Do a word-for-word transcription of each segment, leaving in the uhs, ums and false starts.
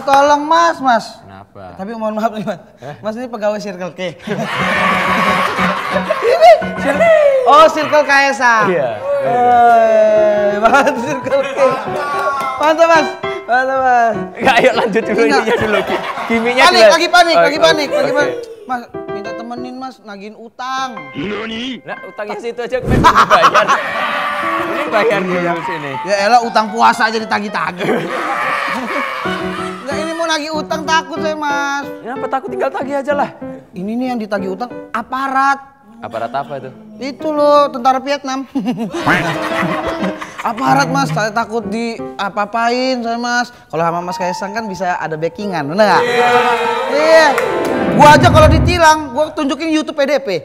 tolong mas, mas. Kenapa? Tapi mohon maaf nih mas, eh? Mas ini pegawai Circle K. Oh Circle K S A. Iya. Eh, banget Circle K. Mantap mas, mantap mas. Enggak, ayo lanjut dulu ininya dulu. Gimiknya panik, jelas. lagi panik, oh, lagi panik, okay. lagi panik. Mas, minta temenin mas, nagihin utang. Nah, utangnya situ aja kan dibayar. Ini bayar dulu sini. Ya elah, utang puasa aja ditagih-tagih. Nah, ini mau nagih utang takut saya mas. Kenapa takut, tinggal tagih aja lah. Ini nih yang ditagih utang aparat. Aparat apa itu? Itu loh, tentara Vietnam. Aparat mas, saya takut di apa-apain saya mas. Kalau sama Mas Kaisang kan bisa ada backingan, bener nggak? Iya. Yeah. Gua aja kalau ditilang, gua tunjukin YouTube P D P.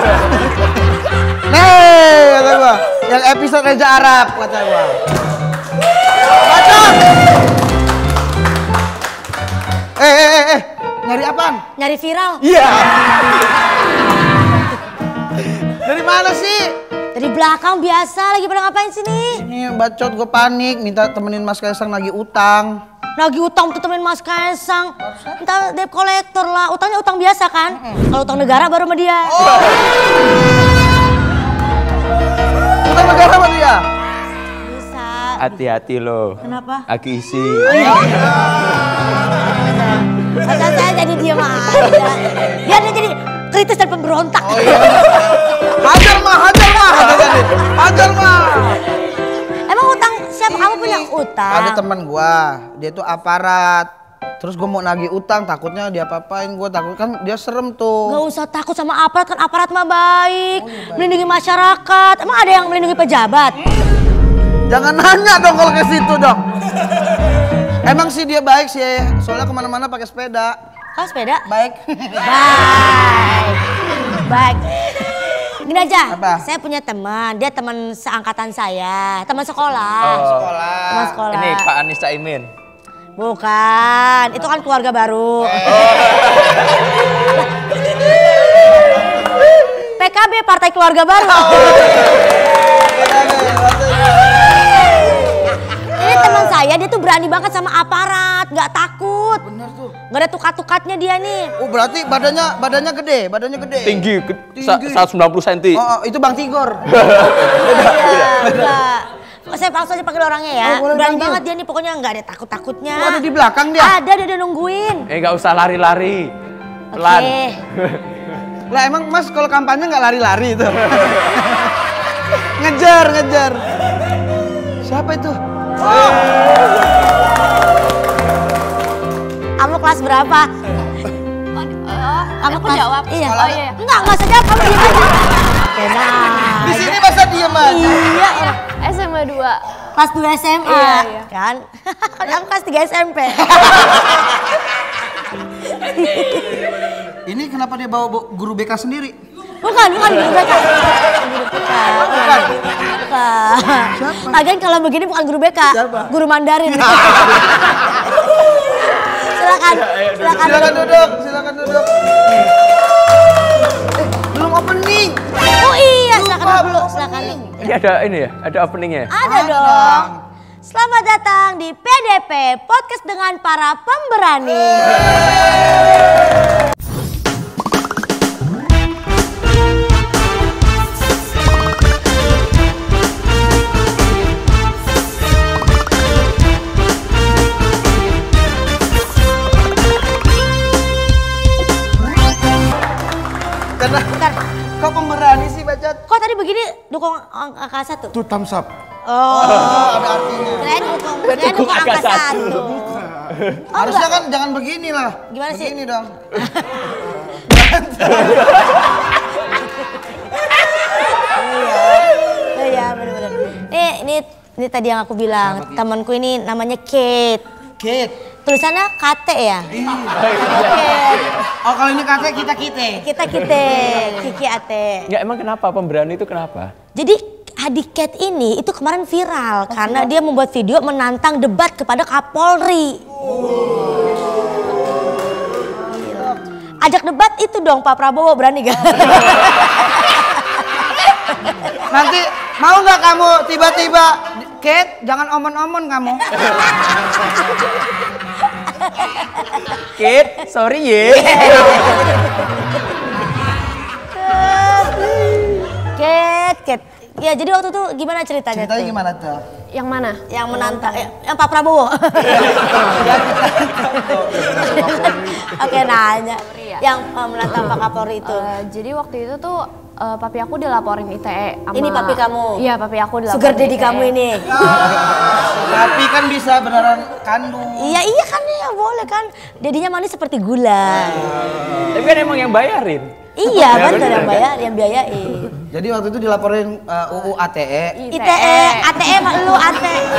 Nih, kata gua, yang episode Raja Arab kata gua. Baca. Eh, eh, eh, eh, nyari apaan? Nyari viral. Iya. Yeah. Dari mana sih? Dari belakang biasa, lagi pada ngapain sini? Ini bacot, gue panik, minta temenin Mas Kaisang nagih utang. Nagih utang tuh temenin Mas Kaisang. Minta debt collector lah, utangnya utang biasa kan? Mm-hmm. Kalau utang negara baru sama dia. Oh. Utang negara sama dia? Bisa. Hati-hati loh. Kenapa? Aki isi. Oh, iya. Masa saya jadi diem aja. Biar dia jadi kritis dan pemberontak. Oh iya. Hajar mah, hajar mah, hajar mah. Emang utang siapa? Kamu punya utang? Ada teman gua, dia tuh aparat. Terus gua mau nagih utang, takutnya dia apa-apain, gua takut kan dia serem tuh. Gak usah takut sama aparat, kan aparat mah baik, oh, iya, baik. Melindungi masyarakat. Emang ada yang melindungi pejabat? Jangan nanya dong kalau ke situ dong. Emang sih dia baik sih, soalnya kemana-mana pakai sepeda. Kau sepeda? Baik. Baik. Baik. Gini aja, apa? Saya punya teman, dia teman seangkatan saya, teman sekolah. Oh, sekolah. Teman sekolah. Ini Pak Anies Caimin. Bukan, itu kan keluarga baru. P K B, Partai Keluarga Baru. Ini teman saya, dia tuh berani banget sama aparat, nggak takut. Bener tuh. Nggak ada tukat-tukatnya dia nih. Oh berarti badannya badannya gede, badannya gede. Tinggi, Tinggi. seratus sembilan puluh sentimeter. Oh, oh itu Bang Tigor. Iya, enggak. Saya langsung aja panggil orangnya ya. Oh, berani panggil. banget dia nih, pokoknya nggak ada takut-takutnya. Oh, ada di belakang dia? Ada, dia udah nungguin. Eh nggak usah lari-lari. Pelan. Oke. Lah emang Mas kalau kampanye nggak lari-lari itu? Ngejar, ngejar. Siapa itu? Oh. Kamu kelas berapa? Kamu kelas jawab? Iya. Oh, iya. Enggak, enggak usah jawab, kamu diem aja. Enak. Di sini masa diem aja? Iya, S M A dua. kelas dua S M A. Iya, iya. Kan? Kamu kelas tiga S M P. Ini kenapa dia bawa guru B K sendiri? Bukan, bukan guru B K. Guru B K. Bukan. Bukan. Siapa? Lagian kalau begini bukan guru B K. Siapa? Guru Mandarin. Silakan. Silakan. Silakan duduk, silakan duduk. Eh, belum opening. Oh iya, silakan Lupa, dulu, belum silakan. opening. Ini ada ini ya, ada openingnya. Ada Ada dong. dong. Selamat datang di P D P, podcast dengan para pemberani. Karena Bentar, kok pemberani sih bacot? kok tadi begini dukung ang- angka satu? Itu thumbs up. Oh, Ada artinya. kirain dukung, kirain dukung angka satu. Oh, Harusnya enggak. kan jangan begini lah. Gimana sih? Begini dong. Oh iya, benar-benar. Nih, ini ini tadi yang aku bilang, temanku ini namanya Kate. Kate. Tulisannya K T ya? Kate. Oh kalau ini kakek kita kita. Kita Kite, Kiki Ate. Ya emang kenapa pemberani itu kenapa? Jadi adik Kate ini itu kemarin viral karena dia membuat video menantang debat kepada Kapolri. Ajak debat itu dong Pak Prabowo, berani gak? Nanti mau nggak kamu tiba-tiba Kate jangan omon-omon kamu. Kit, sorry ye. Ket, Ket. Ya jadi waktu itu gimana ceritanya? Ceritanya tuh? gimana tuh? Yang mana? Yang menantang, yang, yang Pak Prabowo. Oke nanya. Yang uh, menantang Pak Kapolri itu. Uh, jadi waktu itu tuh uh, papi aku dilaporin I T E sama... Ini papi kamu? Iya, papi aku dilaporin Sugar daddy I T E. kamu ini. Tapi kan bisa beneran kandung. Iya iya kan ya boleh kan. Dedinya manis seperti gula. Tapi kan emang yang bayarin. Iya betul yang bayar, yang biayain. Jadi waktu itu dilaporin uh, U U A T E. I T E, A T E mak lu A T E.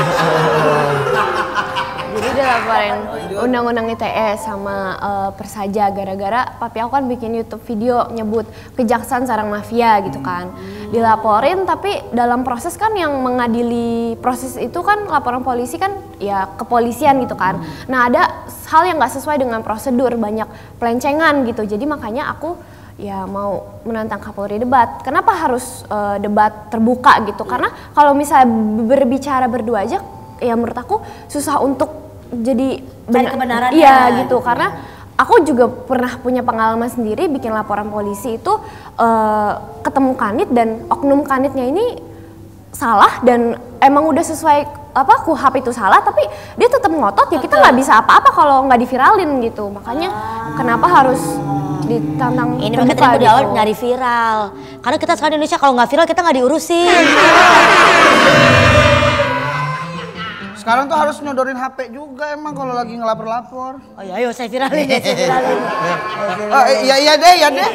Jadi dilaporin undang-undang I T E sama uh, Persaja gara-gara papi aku kan bikin YouTube video nyebut kejaksaan sarang mafia gitu kan. Dilaporin tapi dalam proses kan yang mengadili proses itu kan laporan polisi kan ya kepolisian gitu kan. Nah ada hal yang nggak sesuai dengan prosedur, banyak pelencengan gitu. Jadi makanya aku ya mau menantang Kapolri debat. Kenapa harus uh, debat terbuka gitu? Karena kalau misalnya berbicara berdua aja, ya menurut aku susah untuk jadi cari kebenaran. Iya gitu, karena aku juga pernah punya pengalaman sendiri bikin laporan polisi itu uh, ketemu kanit dan oknum kanitnya ini salah dan emang udah sesuai apa kuhap itu salah, tapi dia tetap ngotot ya kita nggak bisa apa-apa kalau nggak diviralin gitu. Makanya kenapa harus ditantang ini makanya tadi gitu. awal nyari viral karena kita sekarang di Indonesia kalau nggak viral kita nggak diurusin. Sekarang tuh harus nyodorin H P juga emang kalau lagi ngelapor-lapor. Oh ya ayo saya viralin ya saya viralin. Oh iya iya deh ya deh.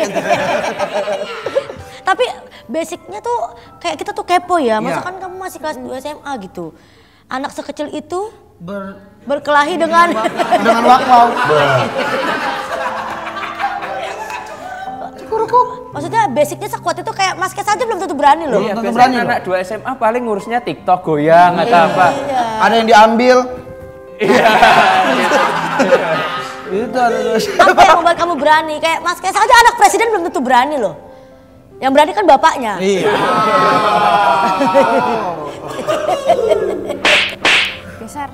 Tapi basicnya tuh kayak kita tuh kepo ya, masa Iya. kan kamu masih kelas dua S M A gitu. Anak sekecil itu Ber berkelahi dengan dengan wakwau. maksudnya basicnya sekuat itu kayak Mas Kes aja belum tentu berani loh. Iya, Tentu biasanya berani anak dua S M A paling ngurusnya TikTok goyang atau apa. Ada yang diambil. Iya. Itu ada. Apa yang membuat kamu berani? Kayak Mas Kes aja anak presiden belum tentu berani loh. Yang berani kan bapaknya. Iya. Geser.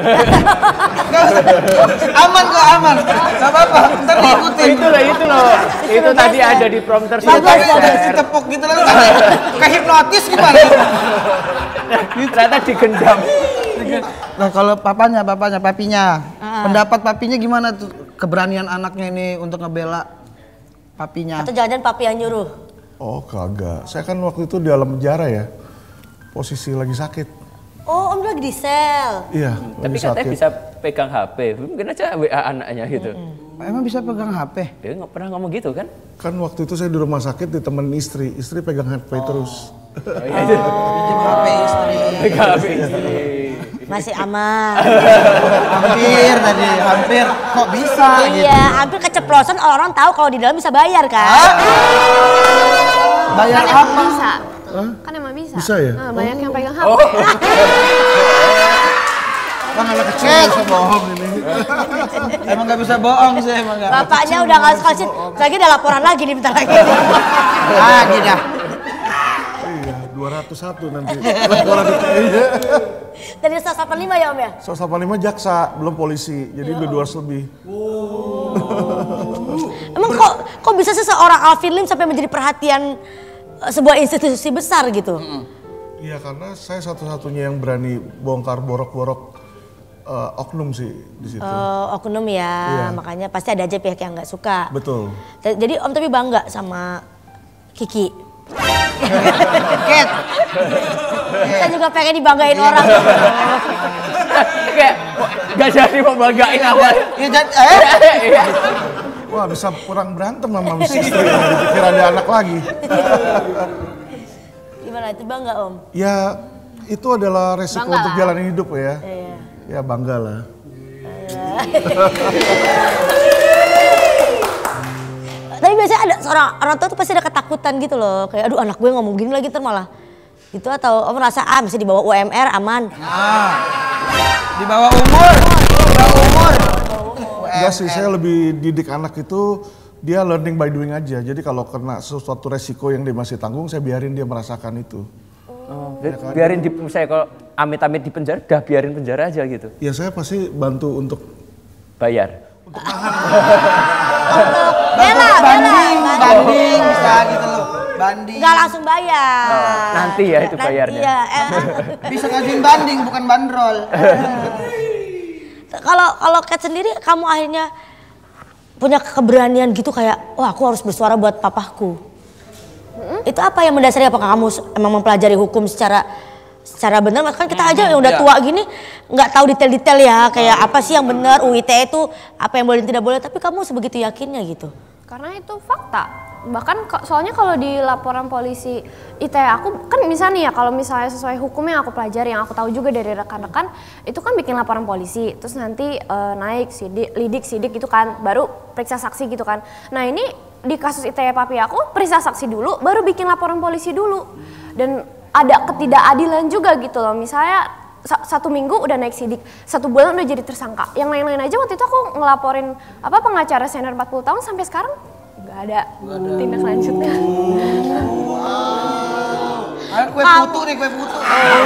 Aman kok aman. Gak apa-apa. Ntar diikutin. Itu loh, itu loh. Itu tadi ada di prompter Iya, sudah tadi ada share. si tepuk gitu lah. Kayak hipnotis gimana? Ternyata digendam. Nah kalau papanya, papanya, papinya. Pendapat papinya gimana tuh? Keberanian anaknya ini untuk ngebela papinya. Atau jangan-jangan papi yang nyuruh. Oh kagak, saya kan waktu itu di dalam penjara ya, posisi lagi sakit. Oh om lagi di sel. Iya, Tapi lagi katanya sakit. bisa pegang H P. Mungkin aja W A anaknya gitu. Emang bisa pegang H P? Dia nggak pernah ngomong gitu kan? Kan waktu itu saya di rumah sakit ditemenin istri, istri pegang H P terus. Pinjam H P istri. Pegang H P istri. Masih aman. Hampir tadi, hampir. Kok bisa gitu? Iya, hampir keceplosan orang-orang tahu kalau di dalam bisa bayar kan. Bayar Kan emang apa? bisa. Kan emang bisa. Bisa ya? Nah, banyak yang pegang H P. Oh. Kan anak kecil bisa bohong ini. Emang gak bisa bohong sih, emang gak. Bapaknya udah nggak suka sih. Lagi ada laporan lagi nih bentar lagi. Lagi dah. Iya, dua ratus satu nanti. Laporan itu. Iya. Dari seratus delapan puluh lima ya om ya? seratus delapan puluh lima jaksa, belum polisi, jadi udah dua ratus lebih. Emang kok kok bisa sih seorang Alvin Lim sampai menjadi perhatian eh, sebuah institusi besar gitu? Iya, karena saya satu-satunya yang berani bongkar borok-borok eh, oknum sih di situ. Eh, oknum ya, Iya. makanya pasti ada aja pihak yang nggak suka. Betul. Jadi om tapi bangga sama Kiki. Ket. Saya juga pengen dibanggain orang. Kayak nggak jadi mau banggain apa? Ya jadi, eh? Iya. Wah, bisa kurang berantem sama istri, dipikir ada anak lagi. Gimana itu bangga om? Ya, itu adalah resiko Bangga untuk lah. jalan hidup ya. Iya. Ya bangga lah. Tapi biasanya ada seorang orang tua tuh pasti ada ketakutan gitu loh. Kayak aduh anak gue ngomong gini lagi ntar malah. Gitu atau om merasa ah mesti dibawa U M R aman. Nah, di bawah umur. Di bawah umur. Enggak sih, saya lebih didik anak itu dia learning by doing aja. Jadi kalau kena sesuatu resiko yang dia masih tanggung, saya biarin dia merasakan itu. Oh, bi- biarin di saya kalau amit-amit di penjara, dah biarin penjara aja gitu. Ya saya pasti bantu untuk Bayar. Bela, banding, bela. banding bisa gitu loh. Banding. Nggak langsung bayar. Oh, nanti ya itu Nanti bayarnya. ya, eh. Bisa ngajuin banding bukan bandrol. Kalau kalau Kat sendiri kamu akhirnya punya keberanian gitu kayak, wah aku harus bersuara buat papaku. Hmm? Itu apa yang mendasari, apakah kamu emang mempelajari hukum secara secara benar? Kan kita aja yang udah ya. tua gini nggak tahu detail-detail ya, kayak apa sih yang benar, U I T E itu apa yang boleh dan tidak boleh, tapi kamu sebegitu yakinnya gitu. Karena itu fakta. Bahkan soalnya kalau di laporan polisi I T E aku kan misalnya nih ya, kalau misalnya sesuai hukum yang aku pelajari, yang aku tahu juga dari rekan-rekan, itu kan bikin laporan polisi, terus nanti uh, naik sidik, lidik, sidik gitu kan, baru periksa saksi gitu kan. Nah ini di kasus I T E papi aku periksa saksi dulu, baru bikin laporan polisi dulu. Dan ada ketidakadilan juga gitu loh, misalnya satu minggu udah naik sidik, satu bulan udah jadi tersangka. Yang lain-lain aja waktu itu aku ngelaporin apa pengacara senior empat puluh tahun sampai sekarang nggak ada, ada tindak lanjutnya. Wow. Ayo kue putu nih, kue putu.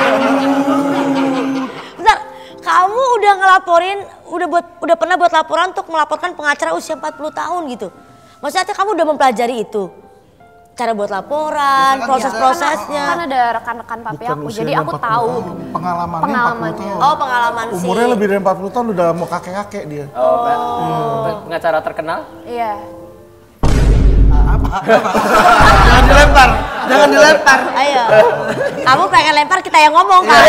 Bentar, kamu udah ngelaporin, udah buat, udah pernah buat laporan untuk melaporkan pengacara usia empat puluh tahun gitu. Maksudnya kamu udah mempelajari itu? Cara buat laporan, proses-prosesnya. Kan ada rekan-rekan papi aku, jadi aku tahu. Pengalamannya, Pengalamannya. empat puluh tahun. Oh pengalaman sih. Umurnya lebih dari empat puluh tahun udah mau kakek-kakek dia. Oh, hmm. pengacara terkenal? Iya. Jangan dilempar, jangan dilempar. Ayo, kamu pengen lempar, kita yang ngomong kan?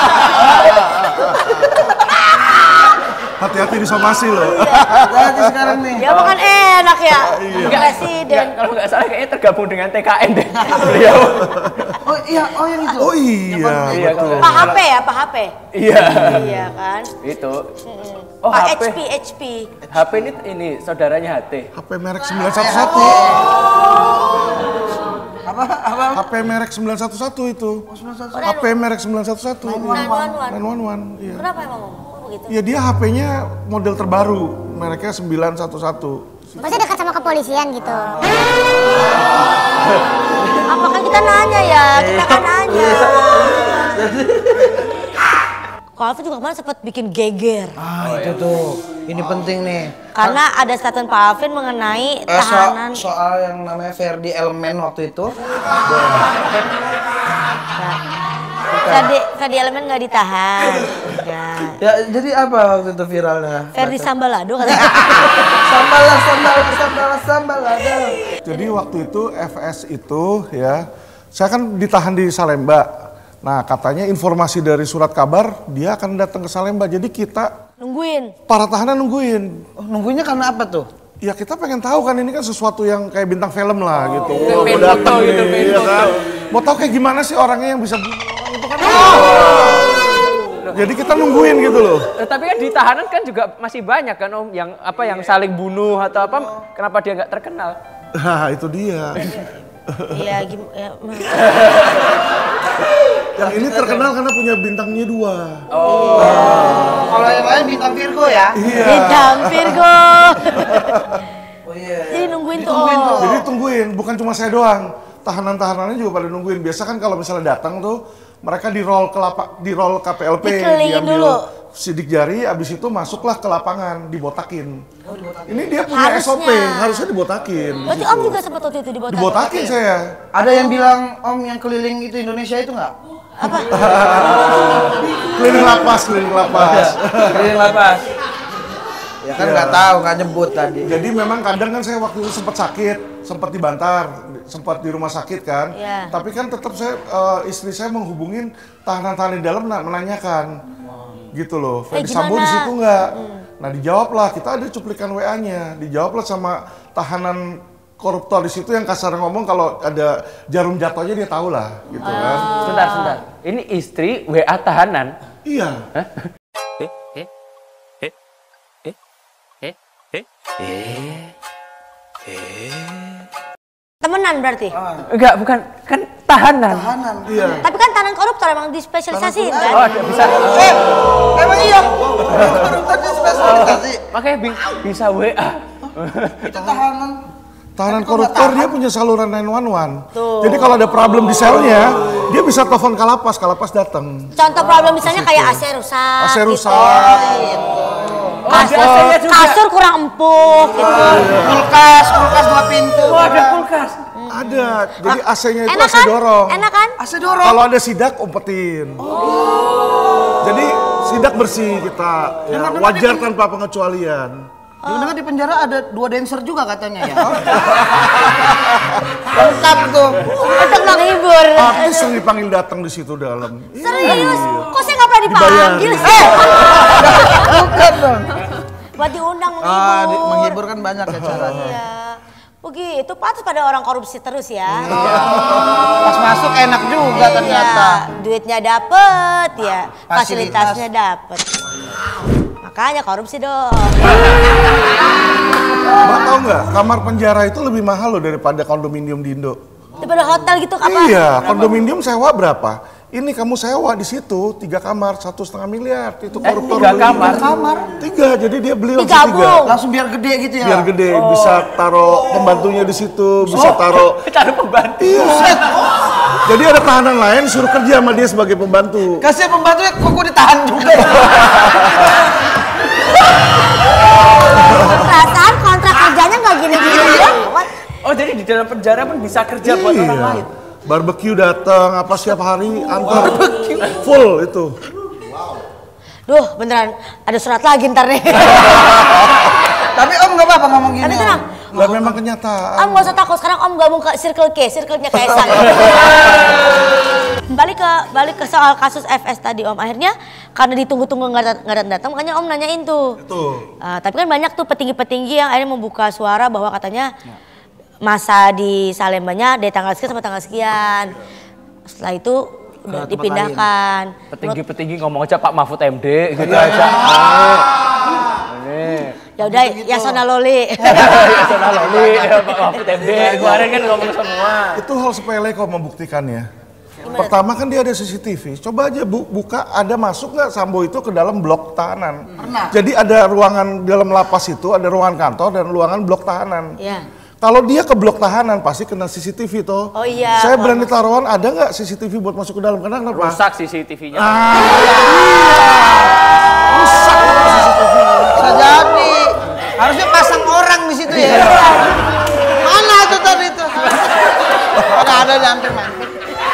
Hati-hati disomasi loh. Hati sekarang nih. Ya bukan enak ya, Enggak, presiden. enggak, kalau nggak salah kayaknya tergabung dengan T K N deh beliau. Oh iya, oh yang itu. Oh iya, Iya, kalau nggak Pak H salah. P ya, Pak H P. Iya. Iya kan? Itu. Oh, Pak H P. H P, H P. H P ini ini saudaranya H T. H P merek sembilan satu satu. Apa apa? H P merek sembilan satu satu itu. H P merek sembilan satu satu. sembilan satu satu. sembilan satu satu. Iya. Kenapa emang ngomong? Kok begitu? Ya dia H P-nya model terbaru, mereknya sembilan satu satu. Masih dekat sama kepolisian gitu. Apa kan kita nanya ya, kita kan nanya. Kalau Alvin juga kemarin sempat bikin geger. Ah itu tuh, ini penting nih. Karena ada statement Pak Alvin mengenai Eh, so- tahanan. soal yang namanya Ferdi Elemen waktu itu. Ferdi, Ferdi Elemen nggak ditahan. Ya. Ya jadi apa waktu itu viralnya? Ferdi Sambalado katanya. Sambal, sambal, sambal, sambal ada. Jadi waktu itu F S itu ya, saya kan ditahan di Salemba. Nah katanya informasi dari surat kabar dia akan datang ke Salemba. Jadi kita Nungguin. para tahanan nungguin. Oh, nunggunya karena apa tuh? Ya kita pengen tahu kan ini kan sesuatu yang kayak bintang film lah gitu. Oh, Wah, pengen mau datang foto gitu, nih, pengen iya foto. kan. Mau tahu kayak gimana sih orangnya yang bisa bunuh orang itu kan. Jadi kita nungguin gitu loh. Eh, tapi kan di tahanan kan juga masih banyak kan Om yang apa yang saling bunuh atau apa, kenapa dia nggak terkenal? Nah itu dia. Iya, gim- ya, ma- Yang ini terkenal karena punya bintangnya dua. Kalau yang lain bintang Virgo ya? Iya. Bintang Virgo. Oh iya. Jadi nungguin tuh. Ditungguin tuh. Oh. Jadi tungguin, bukan cuma saya doang. Tahanan-tahanannya juga pada nungguin. Biasa kan kalau misalnya datang tuh mereka di roll ke lapa, di roll K P L P, Dikelilingin diambil dulu. sidik jari, abis itu masuklah ke lapangan, dibotakin. Ini dia punya S O P, Harusnya. harusnya dibotakin. Berarti Om juga sempat waktu itu dibotakin. Dibotakin saya. Ada yang bilang Om yang keliling itu Indonesia itu nggak? Keliling lapas, keliling lapas. Keliling lapas. Ya kan nggak tahu, nggak nyebut tadi. Jadi memang kadang kan saya waktu itu sempat sakit, sempat dibantar, sempat di rumah sakit kan. Iya. Tapi kan tetap saya eh, istri saya menghubungin tahanan-tahanan di dalam na- menanyakan. Gitu loh. Ferdi Eh, Sambo di gimana? situ nggak? Nah, dijawablah, kita ada cuplikan W A-nya. Dijawablah sama tahanan koruptor di situ yang kasar ngomong kalau ada jarum jatuhnya dia tahu lah, gitu kan. Sebentar, sebentar. Ini istri W A tahanan. Iya. Temenan berarti. Enggak, bukan, kan tahanan. Tahanan. Iya. Tapi kan tahanan koruptor emang dispesialisasiin kan. Oh, ada bisa. Eh, emang iya? Koruptor di spesialisasi. Makanya bi- bisa W A. Itu tahanan. Tahanan Tapi kok nggak koruptor tahan? dia punya saluran sembilan satu satu. Tuh. Jadi kalau ada problem di selnya, dia bisa telepon Kalapas, Kalapas datang. Contoh problem misalnya kayak A C rusak. A C gitu. rusak. kasur, A C-nya juga. kasur kurang empuk gitu. Kulkas, kulkas dua pintu. Oh, ada kulkas. Ada, jadi A C-nya itu Enak A C kan? dorong. Enak kan? A C dorong. Kalau ada sidak umpetin. Jadi sidak bersih kita, ya, Dengar-dengar wajar di- tanpa pengecualian. Dengar di penjara ada dua dancer juga katanya ya. Lengkap tuh. Untuk menghibur. Artis sering dipanggil datang di situ dalam. Serius? Kok saya nggak pernah Dibayar. dipanggil? Eh, bukan dong. Buat diundang menghibur. Ah, di- menghibur kan banyak ya caranya. Iya. Begitu, pantas pada orang korupsi terus ya. Pas masuk enak juga ternyata. Iya, duitnya dapet ya, Fasilitas. fasilitasnya dapet. Makanya korupsi dong. Mbak tahu nggak, kamar penjara itu lebih mahal loh daripada kondominium di Indo. Daripada hotel gitu apa? Iya, kondominium sewa berapa? Ini kamu sewa di situ tiga kamar satu setengah miliar. Itu koruptor. tiga beli. kamar? Kamar. Tiga, jadi dia beli langsung Digabung. tiga. Langsung biar gede gitu ya. Biar gede, bisa taruh pembantunya di situ, bisa taruh. Taruh pembantu. Iya. Jadi ada tahanan lain suruh kerja sama dia sebagai pembantu. Kasih pembantunya kok gue ditahan juga. Perasaan kontrak kerjanya nggak gini-gini doang. Oh, jadi di dalam penjara pun bisa kerja buat orang Iya. lain. Barbecue datang apa setiap hari antar full itu. Duh, beneran ada surat lagi ntar nih. Tapi om nggak apa-apa ngomong gini. Tapi Om. tenang. Dan memang kenyataan. Om nggak usah takut, sekarang Om gabung ke Circle K, circle-nya Kaisang. balik ke balik ke soal kasus F S tadi Om. Akhirnya karena ditunggu-tunggu nggak dat- nggak datang-datang, makanya Om nanyain tuh. Itu. Ah, tapi kan banyak tuh petinggi-petinggi yang akhirnya membuka suara bahwa katanya masa di Salembanya dari tanggal sekian sampai tanggal sekian. Setelah itu udah tempat dipindahkan. Petinggi-petinggi ngomong aja Pak Mahfud M D gitu aja. Ini. Ya udah, Yasona Loli. Ya sana Loli, ya, Pak Mahfud M D. Kemarin kan ngomong semua. Itu hal sepele kok membuktikannya. Pertama kan dia ada C C T V. Coba aja bu, buka ada masuk nggak Sambo itu ke dalam blok tahanan. Jadi ada ruangan dalam lapas itu, ada ruangan kantor dan ruangan blok tahanan. Iya. Kalau dia ke blok tahanan pasti kena C C T V toh. Oh iya. Saya berani taruhan ada nggak C C T V buat masuk ke dalam? Karena kenapa? Rusak C C T V-nya. Rusak C C T V. Bisa jadi. Harusnya pasang orang di situ ya. Mana tuh tadi tuh? Nggak ada nyampir-nyampir.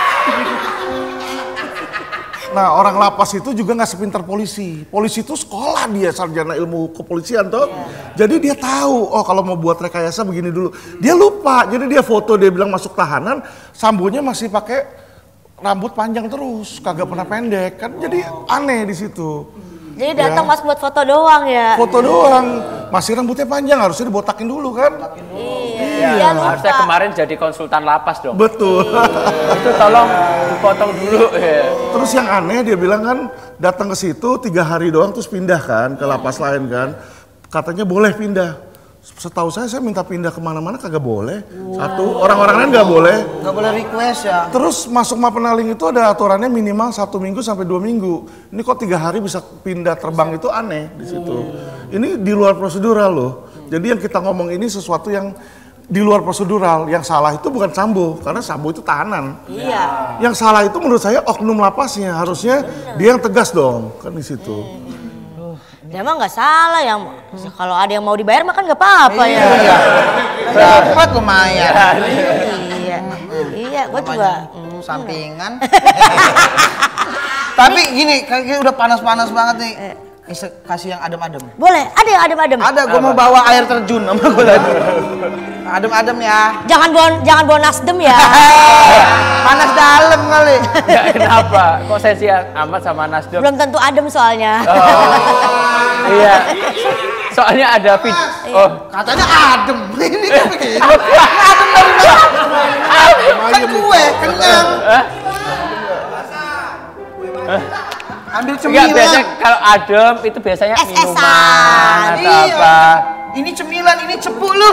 Nah orang lapas itu juga nggak sepintar polisi. Polisi itu sekolah dia sarjana ilmu kepolisian toh. Jadi dia tahu oh kalau mau buat rekayasa begini dulu. Dia lupa. Jadi dia foto dia bilang masuk tahanan, Sambonya masih pakai rambut panjang terus, kagak pernah pendek kan. Jadi aneh di situ. Jadi datang Ya. mas buat foto doang ya. Foto doang, masih rambutnya panjang harusnya dibotakin dulu kan. Iya, iya lupa. Harusnya kemarin jadi konsultan lapas dong. Betul. Itu tolong dipotong dulu ya. Terus yang aneh dia bilang kan datang ke situ tiga hari doang terus pindah kan ke lapas lain kan. Katanya boleh pindah. Setahu saya saya minta pindah kemana-mana kagak boleh. Satu orang-orang lain nggak boleh. Nggak boleh request ya. Terus masuk Mapenaling itu ada aturannya minimal satu minggu sampai dua minggu. Ini kok tiga hari bisa pindah terbang itu aneh di situ. Ini di luar prosedural loh. Jadi yang kita ngomong ini sesuatu yang di luar prosedural. Yang salah itu bukan Sambo karena Sambo itu tahanan. Iya. Yang salah itu menurut saya oknum lapasnya. Harusnya dia yang tegas dong kan di situ. Dia mah nggak salah yang kalau ada yang mau dibayar mah kan nggak apa-apa ya. Iya. Dapat lumayan. Iya. Iya, gue juga. Hmm, sampingan. Tapi gini, kayaknya udah panas-panas banget nih. Bisa kasih yang adem-adem. Boleh, ada yang adem-adem. Ada, gue mau bawa air terjun sama gue lagi. Adem-adem ya. Jangan bawa jangan bawa Nasdem ya. Panas dalam kali. Ya, kenapa? Kok saya sih amat sama Nasdem? Belum tentu adem soalnya. Oh, iya. Soalnya ada vid. Oh, Katanya adem. Ini kan begini. Adem dari mana? Kan gue kenyang. Ambil enggak cemilan. biasanya kalau adem itu biasanya Es-esan. minuman atau Iya. apa. Ini cemilan, ini cepu lu.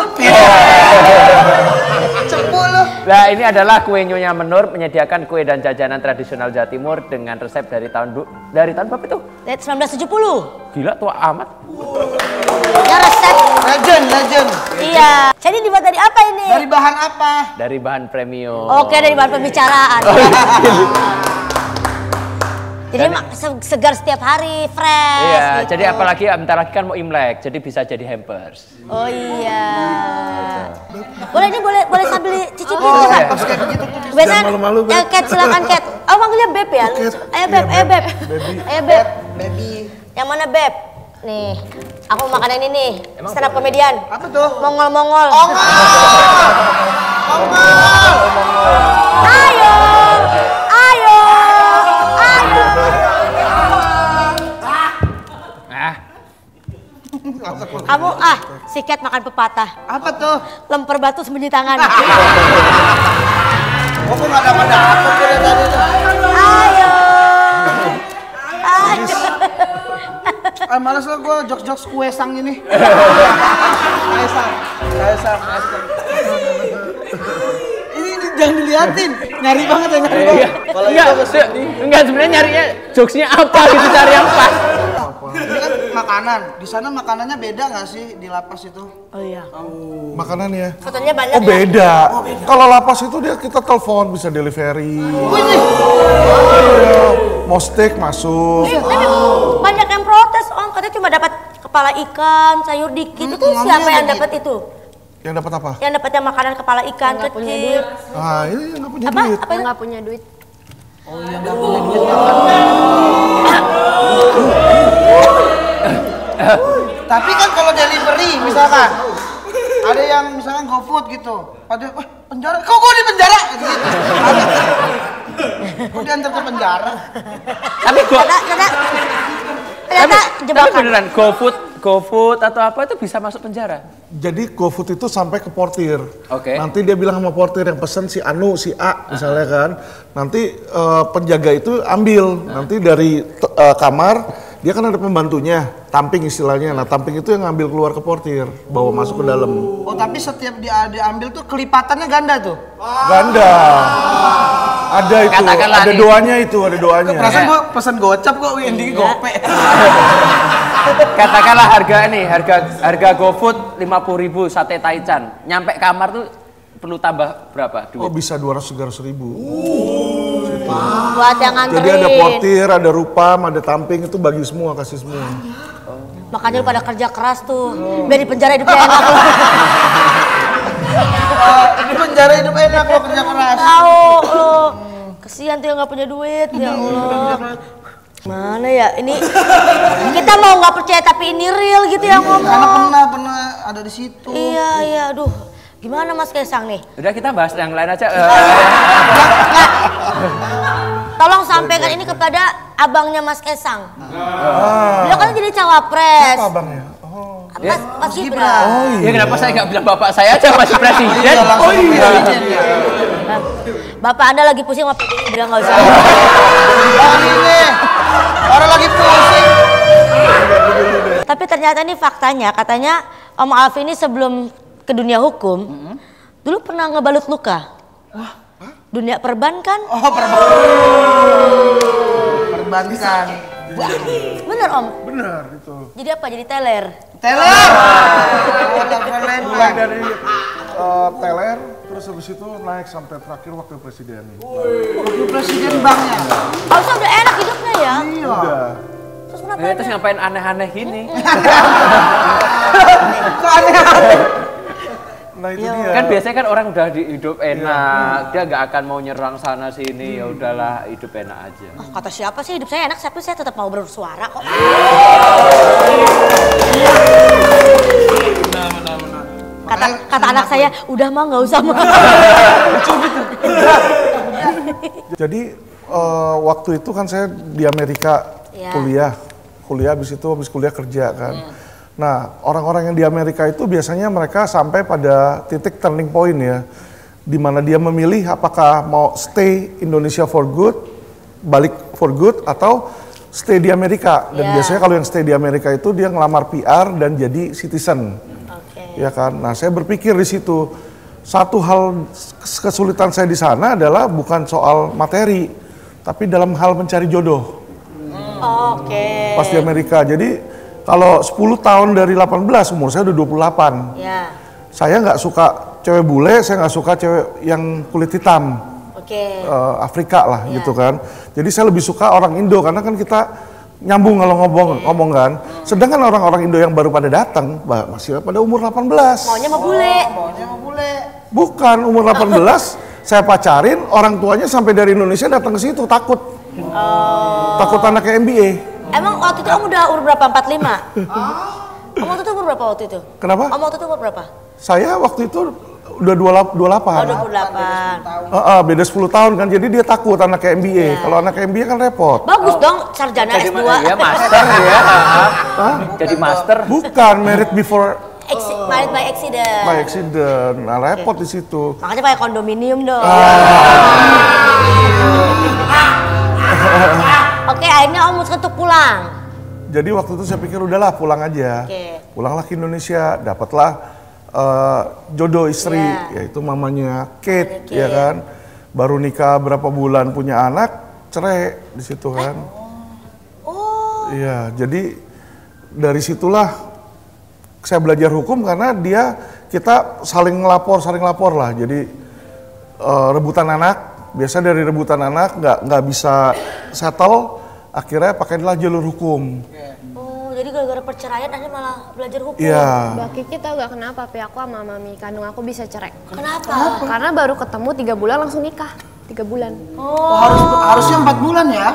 Cepu lu. Nah, ini adalah kue Nyonya Menur menyediakan kue dan jajanan tradisional Jawa Timur dengan resep dari tahun du- dari tahun berapa itu? Dari seribu sembilan ratus tujuh puluh. Gila tua amat. Ya resep. Legend, legend. Iya. Jadi dibuat dari apa ini? Dari bahan apa? Dari bahan premium. Oke, dari bahan pembicaraan. Jadi mak se- segar setiap hari, fresh. Iya, gitu. jadi apalagi bentar lagi kan mau Imlek, jadi bisa jadi hampers. Oh iya. Boleh ini boleh boleh sambil cicipin Oh, coba. iya. pas kayak begitu tuh. Biasanya, Jangan malu-malu, Beb. eh, Cat silakan Cat. Oh manggilnya Beb ya? Oke. Ayo Beb, Iya, ayo Beb. Beb. Baby. Ayo Beb. Baby. Yang mana Beb? Nih, aku mau makan ini nih. Stand up komedian. Apa tuh? Mongol-mongol. Ongol. Ayo, ayo, ayo. Ah, Kamu ah, si Cat makan pepatah. Apa tuh? Lempar batu sembunyi tangan. Oh, kok nggak dapat dapat dari tadi tuh? Ayo. Ayo. Ah, males lah gue jokes-jokes kue sang ini. Kaisang, Kaisang, Kaisang. Ini, ini jangan diliatin, nyari banget ya nyari banget. Kalau enggak, itu se- enggak sebenarnya nyarinya jokesnya apa gitu cari yang pas. ini kan makanan, di sana makanannya beda nggak sih di lapas itu? Oh iya. Makanan ya. Fotonya banyak Oh ya. beda. Kalau lapas itu dia kita telepon bisa delivery. Wih, Mau steak masuk. Iya, tapi banyak yang protes om, katanya cuma dapat kepala ikan, sayur dikit. Itu Hmm, siapa ngomongnya yang dapat itu? Yang dapat apa? Yang dapatnya makanan kepala ikan Yang nggak punya kecil. duit. Ah ini yang nggak punya Apa? duit. Apa Yang itu? nggak punya duit. tapi kan kalau delivery misalkan ada yang misalkan GoFood gitu, pada wah penjara, kok gue di penjara gitu. Kok diantar ke penjara? Tapi go, Ternyata, ternyata, tapi, ternyata tapi jebakan. beneran GoFood, GoFood atau apa itu bisa masuk penjara? Jadi GoFood itu sampai ke portir. Oke. Nanti dia bilang sama portir yang pesen si Anu, si A misalnya kan. Nanti eh, penjaga itu ambil. Nanti dari t- eh, kamar dia kan ada pembantunya, tamping istilahnya. Nah tamping itu yang ngambil keluar ke portir, bawa masuk ke dalam. Oh tapi setiap dia diambil tuh kelipatannya ganda tuh. Ganda. Ada itu, Katakanlah ada nih. doanya itu, ada doanya. Perasaan gua pesen gocap kok, wih endingnya gope. Katakanlah harga ini, harga harga GoFood lima puluh ribu sate taichan. Nyampe kamar tuh perlu tambah berapa Oh duit? bisa dua ratus tiga ratus ribu. Buat yang nganterin. Jadi ada portir, ada rupam, ada tamping itu bagi semua, kasih semua. Makanya lu pada kerja keras tuh. Biar di penjara hidupnya enak loh. Oh, di penjara hidup enak lo kerja keras. Tahu lo. Kesian tuh yang nggak punya duit, ya Allah. Mana ya ini kita mau nggak percaya tapi ini real gitu yang Karena ngomong. pernah pernah ada di situ. Iya iya, aduh. Gimana Mas Kaisang nih? Udah kita bahas yang lain aja. Eh, Nggak. Tolong sampaikan ini kepada abangnya Mas Kaisang. Beliau kan jadi cawapres. Apa abangnya? Oh. Mas, Mas Gibran. Oh ya iya. kenapa saya nggak bilang bapak saya aja masih presiden? Iya, langsung Oh iya. presiden ya. Bapak Anda lagi pusing sama P D I, bilang nggak usah. Oh ini, orang lagi pusing. Tapi ternyata ini faktanya, katanya Om Alfi ini sebelum ke dunia hukum, dulu pernah ngebalut luka. Dunia perbankan. Oh perbankan. Perbankan. Bener Om? Benar itu. Jadi apa? Jadi teller? Teller. Oh, telepon Mulai landline. dari eh, teler, terus habis itu naik sampai terakhir wakil presiden. Wakil presiden banknya. Harusnya udah enak hidupnya ya. Iya. Udah. Terus kenapa? Eh, terus ngapain aneh-aneh gini? Kok aneh-aneh? Nah itu dia. Kan biasanya kan orang udah di hidup enak, dia nggak akan mau nyerang sana sini, ya udahlah hidup enak aja. Ah, kata siapa sih hidup saya enak, tapi saya tetap mau bersuara kok. Kata kata anak saya, udah mah nggak usah mah. Jadi eh, waktu itu kan saya di Amerika Iya. kuliah, kuliah habis itu habis kuliah kerja kan. Nah orang-orang yang di Amerika itu biasanya mereka sampai pada titik turning point ya, di mana dia memilih apakah mau stay Indonesia for good, balik for good atau stay di Amerika. Dan Iya. biasanya kalau yang stay di Amerika itu dia ngelamar P R dan jadi citizen. Oke. Ya kan, nah saya berpikir di situ satu hal kesulitan saya di sana adalah bukan soal materi, tapi dalam hal mencari jodoh Oke. pas di Amerika. Jadi kalau sepuluh tahun dari delapan belas umur saya udah dua puluh delapan. Ya. Saya nggak suka cewek bule, saya nggak suka cewek yang kulit hitam. Oke. uh, Afrika lah Iya. gitu kan. Jadi saya lebih suka orang Indo karena kan kita nyambung kalau ngomong ngomong kan. Sedangkan orang-orang Indo yang baru pada datang bah, masih pada umur delapan belas. Maunya mau bule. Maunya mau bule. Bukan umur delapan belas saya pacarin, orang tuanya sampai dari Indonesia datang ke situ takut. Oh. Takut anaknya M B A. Emang waktu itu om udah umur berapa? empat puluh lima? Om waktu itu umur berapa waktu itu? Kenapa? Om waktu itu umur berapa? Saya waktu itu udah dua puluh delapan. Oh, dua puluh delapan. Uh, uh, beda sepuluh tahun kan, jadi dia takut anaknya M B A. Iya. Kalau anaknya M B A kan repot. Bagus dong, sarjana Jadi S dua. ya master ya. Jadi master. Bukan married before Exi- married by accident. by accident. Nah, repot di situ. Makanya pakai kondominium dong. Oke, akhirnya om mutusin untuk pulang. Jadi waktu itu saya pikir udahlah pulang aja. Oke. Pulanglah ke Indonesia, dapatlah uh, jodoh istri, Iya. yaitu mamanya Kate, Kate. ya kan. Baru nikah berapa bulan punya anak, cerai di situ kan. Oh, Iya, jadi dari situlah saya belajar hukum karena dia kita saling ngelapor, saling lapor lah. Jadi uh, rebutan anak, biasa dari rebutan anak nggak nggak bisa settle, akhirnya pakailah jalur hukum. oh, jadi gara-gara perceraian akhirnya malah belajar hukum. Iya. Mbak Kiki tau gak kenapa papi aku sama mami kandung aku bisa cerai? Kenapa? Karena baru ketemu tiga bulan langsung nikah. Tiga bulan. Oh, harus harusnya empat bulan ya.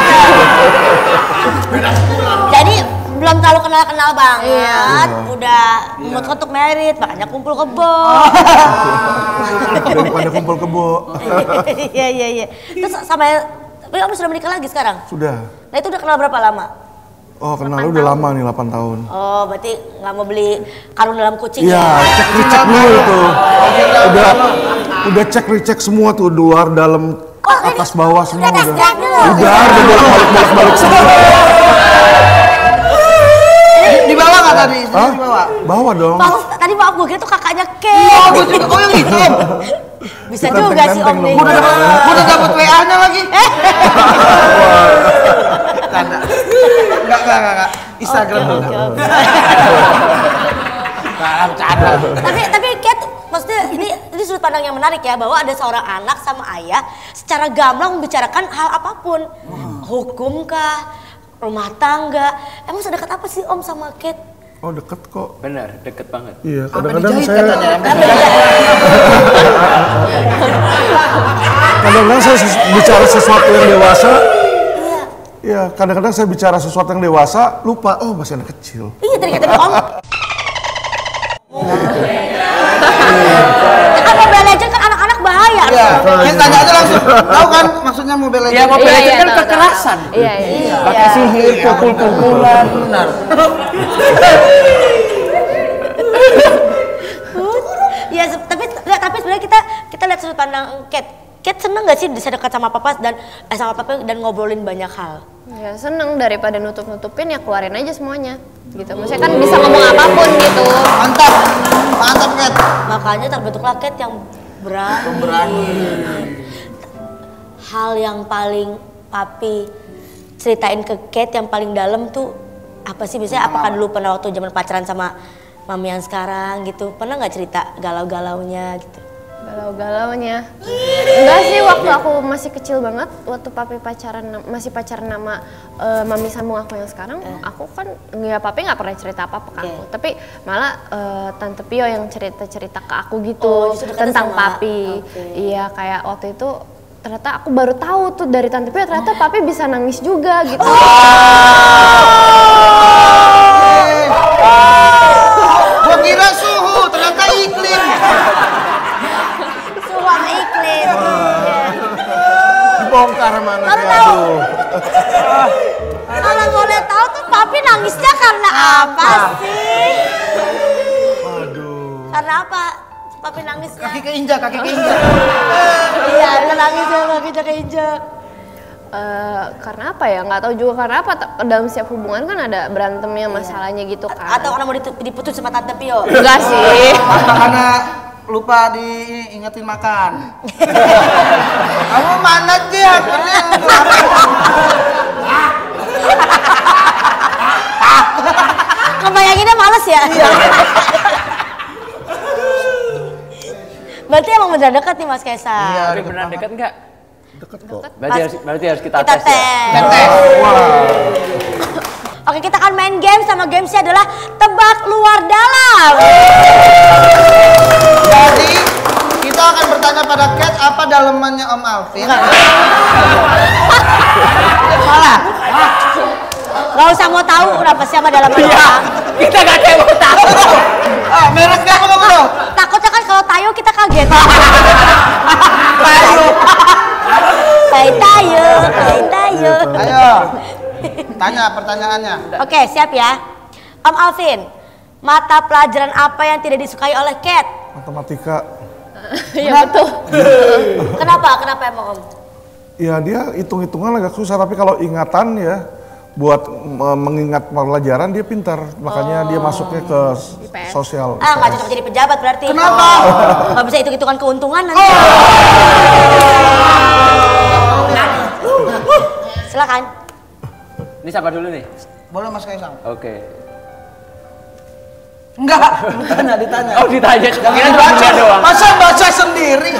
Jadi belum terlalu kenal-kenal banget, Iya. udah memutuskan untuk merit, makanya kumpul kebo. Daripada kumpul kebo. Iya iya iya. Terus sama, tapi kamu sudah menikah lagi sekarang? Sudah. Nah itu udah kenal berapa lama? Oh, kenalnya udah lama nih, delapan tahun. Oh, berarti nggak mau beli karung dalam kucing Iya, ya? cek recek dulu itu. Udah udah cek recek semua tuh, luar, dalam, atas bawah semua udah tes udah. drive dulu? Udah, udah bolak-balik balik semua. Di bawah nggak tadi? Hah? Di bawah. Bawa dong. Bagus, tadi maaf gue kira tuh kakaknya Oh, Kate. gue juga. Oh, yang itu. Bisa Bukan juga sih om teng-teng nih. loh. Udah dapet, gua udah dapet W A-nya lagi. Tanda. Enggak, enggak, enggak, enggak. Instagram dulu. Oke, oke. Nah, bercanda. tapi tapi Kate, maksudnya ini ini sudut pandang yang menarik ya, bahwa ada seorang anak sama ayah secara gamblang membicarakan hal apapun, hukum kah, rumah tangga. Emang sedekat apa sih om sama Kate? Oh, deket kok. Bener, deket banget. Iya, Sampai kadang-kadang dijahit saya katanya. kadang-kadang saya ses- bicara sesuatu yang dewasa. Iya, kadang-kadang saya bicara sesuatu yang dewasa, lupa, oh masih anak kecil. Iya tadi kata om. Kan Mobile Legends kan anak-anak bahaya. Iya, yang tanya aja langsung. Tahu kan maksudnya Mobile Ya Legends? Mobile Iya, Legends iya, kan tahu, tahu. kekerasan. Iya, iya. Iya. Pakai sihir, pukul-pukulan. Benar. Iya, se- tapi nggak, tapi sebenarnya kita kita lihat sudut pandang Kate. Kate seneng gak sih bisa dekat sama papa dan eh, sama papa dan ngobrolin banyak hal? Ya seneng, daripada nutup-nutupin ya keluarin aja semuanya. Gitu. Maksudnya kan bisa ngomong apapun gitu. Mantap. Mantap, Kat. Makanya terbentuklah Kate yang berani. Berani. Hal yang paling papi ceritain ke Kate yang paling dalam tuh apa sih? Biasanya apakah dulu pernah waktu zaman pacaran sama mami yang sekarang gitu, pernah nggak cerita galau-galaunya gitu? Galau-galaunya. Enggak sih, waktu aku masih kecil banget, waktu papi pacaran, masih pacaran sama eh, mami sambung aku yang sekarang, aku kan ya papi nggak pernah cerita apa-apa ke aku. Tapi malah eh, tante Pio yang cerita-cerita ke aku gitu Oh, justru dekatnya tentang sama- papi. oke. Iya, kayak waktu itu ternyata aku baru tahu tuh dari tante Pio ternyata papi bisa nangis juga gitu. Gua kira suhu, ternyata iklim. Suara iklim. Dibongkar mana Baru ya, tahu. aduh. Kalau boleh tahu tuh papi nangisnya karena apa sih? Aduh. Karena apa? Papi nangisnya. Kaki keinjak, kaki keinjak. Iya, dia nangisnya papi keinjak. Eh, karena apa ya? Nggak tahu juga karena apa. Ta- Dalam setiap hubungan kan ada berantemnya, masalahnya gitu kan. Atau karena mau ditu- diputus sama tante Pio? enggak sih. Apa karena lupa diingetin makan? Kamu mana sih? Ngebayanginnya males ya? Berarti emang beneran deket nih Mas Kaisang. Iya, Tapi beneran dekat enggak? Deket kok. Berarti harus, berarti harus kita, Kita tes, tes. ya. Tes. Oke, kita akan main game sama gamesnya adalah tebak luar dalam. Jadi kita akan bertanya pada Cat apa dalemannya Om Alvin. Salah. Gak usah mau tahu kenapa siapa dalemannya. Iya, kita gak ada yang mau tahu. Ah, mereknya apa dong? Takutnya kan kalau tayo kita kaget. Ayo. Tai tayo, tai tayo. Ayo. Tanya pertanyaannya. Oke, siap ya. Om Alvin, mata pelajaran apa yang tidak disukai oleh Cat? Matematika. Iya betul. Kenapa? Kenapa emang Om? Ya dia hitung-hitungan agak susah, tapi kalau ingatan ya buat me- mengingat pelajaran dia pintar, makanya dia masuknya ke s- sosial. Ah, nggak cocok jadi pejabat berarti. Kenapa? Nggak bisa hitung-hitungan keuntungan nanti. Silakan. Ini siapa dulu nih? Boleh Mas Kaisang? Oke. Enggak, ditanya, ditanya. Oh ditanya, kira cuma Baca. dia doang. Masa baca sendiri?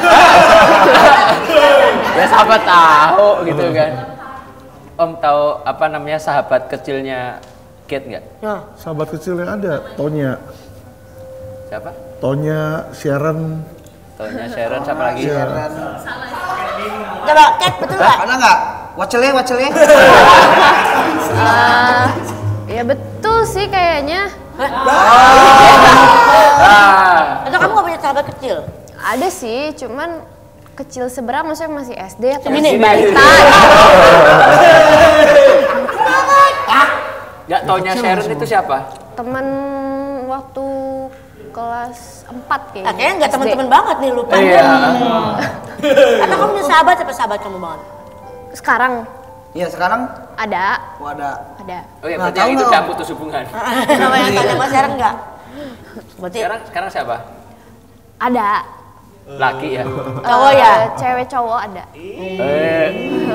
Ya sahabat tahu gitu kan. Om tahu apa namanya sahabat kecilnya Kate nggak? Sahabat kecil yang ada, Tonya, Siapa? Tonya, Sharon. Taunya Sharon, siapa lagi? Coba, Cat betul nggak? Ada nggak? Wacele, wacele. Ah, ya betul sih kayaknya. Ah, Atau kamu nggak punya sahabat kecil? Ada sih, cuman kecil seberapa maksudnya masih S D atau Segini. masih balita? nggak taunya Sharon itu siapa? Temen waktu kelas empat kayaknya. Ah, kayaknya nggak S D. teman-teman banget nih, lupa. Iya. Atau kamu punya sahabat, siapa sahabat kamu banget? Sekarang Iya sekarang ada, wadah. ada. Oh ya, Nggak berarti tahu yang itu nggak, udah Om? putus hubungan. Nama yang tanya Mas Sharon nggak? Berarti Sekarang sekarang siapa? Ada. Laki ya. cowok Eh, ya? Cewek cowok ada. Eh,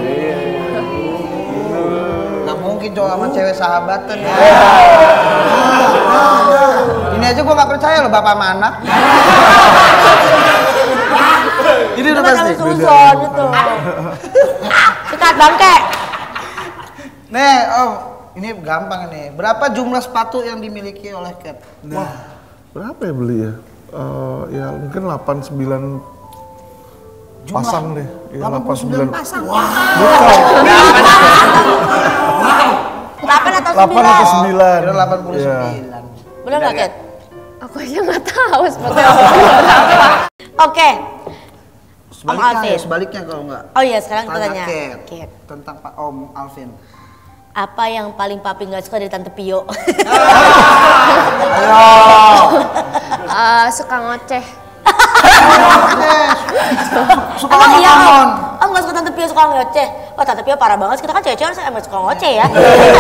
Nggak mungkin cowok sama cewek sahabatan ya. Ini aja gua nggak percaya loh bapak sama anak. Ini udah pasti. Susun itu. Sikat bangke. Nih Om, ini gampang ini. Berapa jumlah sepatu yang dimiliki oleh Cat? Wah, berapa ya beli ya? Eh, ya mungkin delapan sembilan pasang deh. Ya, delapan puluh sembilan pasang. delapan atau delapan sembilan? atau sembilan. Kira delapan puluh Iya. sembilan. Bener nggak, Cat? Aku aja nggak tahu seperti apa. Oke. Om Sebaliknya, Alvin. ya, sebaliknya kalau nggak. Oh iya, sekarang kita Tanya tanya. Cat Cat. tentang Pak Om Alvin. Apa yang paling papi nggak suka dari Tante Pio? Eh, suka ngoceh. Suka Emang sama iya, Om? Mamon. Om nggak suka Tante Pio suka ngoceh? Wah, Tante Pio parah banget. Kita kan cewek-cewek harus emang suka ngoceh ya.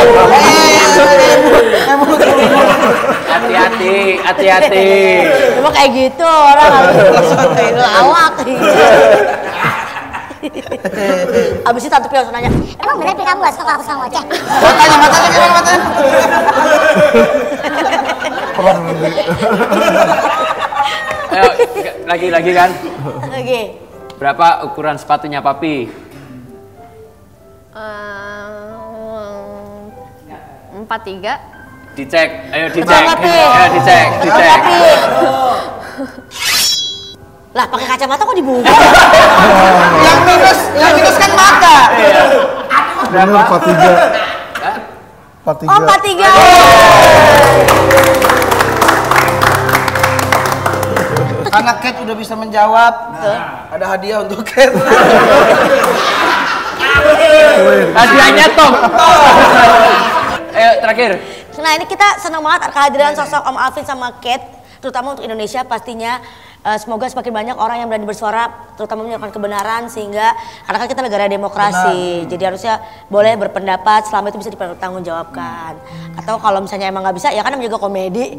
hati-hati, hati-hati. Cuma kayak gitu orang harus lawak. Abis itu Tante Pio langsung nanya, Emang bener Pi kamu gak suka aku sama ngoceh? Matanya, matanya gimana matanya? Perang. Ayo, lagi-lagi kan. oke. Berapa ukuran sepatunya papi? Empat tiga. Dicek, ayo Betul dicek. nggak, Pi? Ayo dicek, Betul dicek. nggak, Pi? Lah pakai kacamata kok dibuka? Yang minus, yang minus kan mata. Bener empat tiga. empat tiga. Oh, empat tiga. Karena Cat udah bisa menjawab, ada hadiah untuk Cat. Hadiahnya Tom. Ayo terakhir. Nah ini kita senang banget kehadiran sosok Om Alvin sama Cat, terutama untuk Indonesia pastinya. Uh, semoga semakin banyak orang yang berani bersuara, terutama menyuarakan kebenaran, sehingga karena kan kita negara demokrasi, Benar. jadi harusnya boleh berpendapat selama itu bisa dipertanggungjawabkan. Atau kalau misalnya emang nggak bisa, ya kan namanya juga komedi.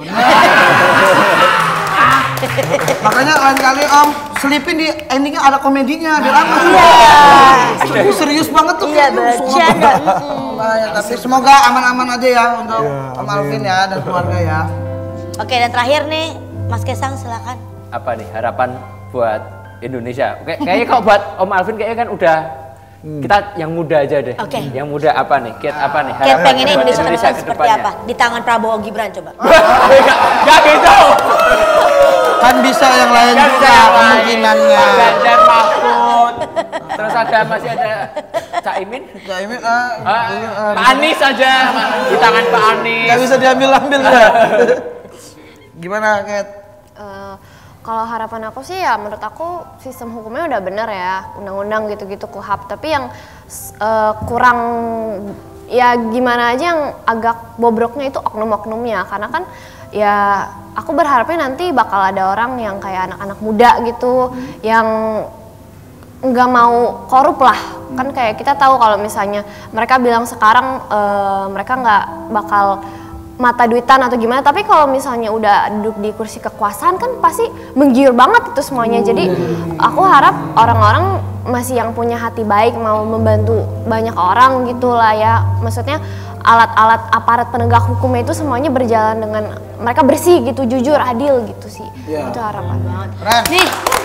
Makanya lain kali Om selipin di endingnya ada komedinya biar apa? Iya. Itu serius banget tuh. Iya, kayaknya. bercanda. Nah, ya, tapi semoga aman-aman aja ya untuk Iya, Om amin. Alvin ya dan keluarga ya. Oke, dan terakhir nih, Mas Kesang silakan. Apa nih harapan buat Indonesia. Kayak kayaknya kalau buat Om Alvin kayaknya kan udah hmm. kita yang muda aja deh. Oke. Okay. Yang muda apa nih? Kit apa nih? Kit pengennya Indonesia, Indonesia ke seperti apa? Di tangan Prabowo Gibran coba. Gak gitu. Kan bisa yang lain Kan juga kemungkinannya. Ganjar Mahfud. Terus ada masih ada Caimin. Caimin ah, ah, ah Pak Anies aja di tangan Pak Anies. Gak bisa diambil-ambil ya. Gimana, Ket? Uh, kalau harapan aku sih ya menurut aku sistem hukumnya udah bener ya, undang-undang gitu-gitu kuhap. Tapi yang uh, kurang ya gimana aja yang agak bobroknya itu oknum-oknumnya. Karena kan ya aku berharapnya nanti bakal ada orang yang kayak anak-anak muda gitu yang nggak mau korup lah. Kan kayak kita tahu kalau misalnya mereka bilang sekarang uh, mereka nggak bakal mata duitan atau gimana, tapi kalau misalnya udah duduk di kursi kekuasaan kan pasti menggiur banget itu semuanya. Jadi aku harap orang-orang masih yang punya hati baik mau membantu banyak orang gitu lah ya. Maksudnya alat-alat aparat penegak hukumnya itu semuanya berjalan dengan mereka bersih gitu, jujur, adil gitu sih. Yeah. Itu harapan banget. Nih,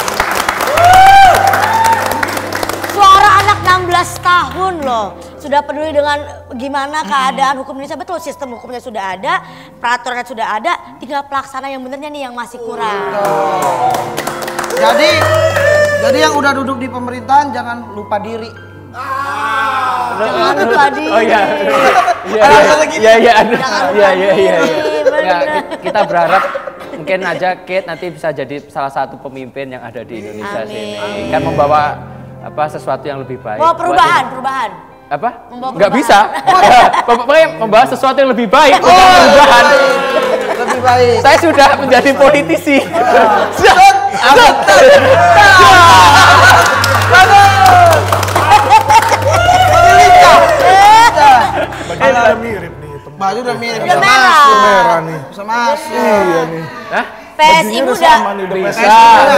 suara anak enam belas tahun loh, sudah peduli dengan gimana keadaan hukum Indonesia. Betul, sistem hukumnya sudah ada, peraturannya sudah ada, tinggal pelaksana yang benernya nih yang masih kurang. Jadi, jadi yang udah duduk di pemerintahan jangan lupa diri. Jangan lupa diri. Oh iya. Iya iya iya iya iya iya. Kita berharap mungkin aja Kate nanti bisa jadi salah satu pemimpin yang ada di Indonesia Amin. sini. Kan membawa apa sesuatu yang lebih baik. Oh, perubahan, perubahan. Apa? Membawa Nggak perubahan. bisa. Pokoknya membawa sesuatu yang lebih baik, bukan oh, perubahan. Lebih baik. Saya sudah menjadi politisi. Baju udah mirip nih. Baju udah mirip. Udah merah. Merah nih. Bisa masuk. Iya nih. Hah? P S I muda. Bisa.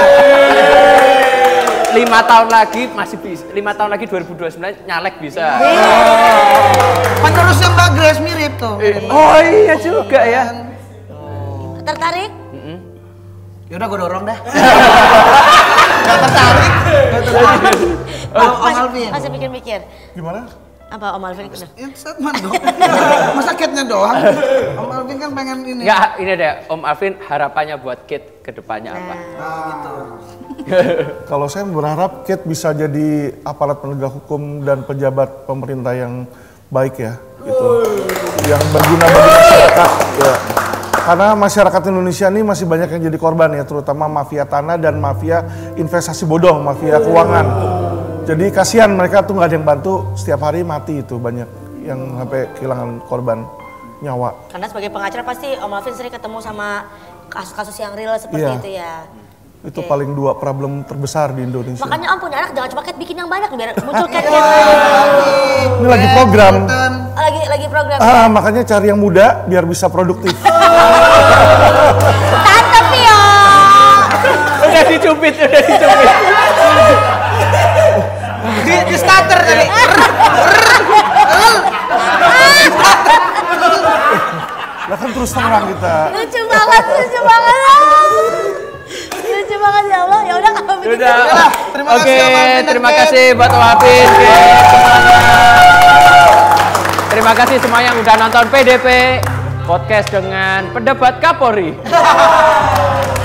Lima tahun lagi masih bisa. Lima tahun lagi dua ribu dua puluh sembilan nyalek bisa. Penerusnya Mbak Grace mirip tuh. Oh iya juga ya. Tertarik? Yaudah gue dorong dah. Gak tertarik. Gak tertarik. Om Alvin. Masih mikir-mikir. Gimana? Apa Om Alvin? Yang statement dong. Masa Kate-nya doang? Om Alvin kan pengen ini. Enggak, ini deh Om Alvin harapannya buat Kate ke depannya apa? Nah gitu. Kalau saya berharap Kate bisa jadi aparat penegak hukum dan pejabat pemerintah yang baik ya, gitu. Yang berguna bagi masyarakat ya. Karena masyarakat Indonesia ini masih banyak yang jadi korban ya, terutama mafia tanah dan mafia investasi bodong, mafia keuangan. Jadi kasihan mereka tuh nggak ada yang bantu, setiap hari mati itu banyak yang sampai kehilangan korban nyawa. Karena sebagai pengacara pasti Om Alvin sering ketemu sama kasus-kasus yang real seperti iya. itu ya. Itu okay. paling dua problem terbesar di Indonesia. Makanya Om punya anak jangan cuma Kate bikin yang banyak biar muncul Kate yang Ini lagi program. Lagi lagi program. Ah, makanya cari yang muda biar bisa produktif. Tante Pio. Udah dicubit, udah dicubit. Di, di starter tadi. Lah kan terus terang kita. Lucu banget, lucu banget. Lucu banget ya Allah. Ya udah kalau begitu. Udah. Terima Oke, kasih Om Alvin. terima kasih buat Om Alvin. Terima kasih semua yang udah nonton P D P Podcast dengan pendapat Kapolri.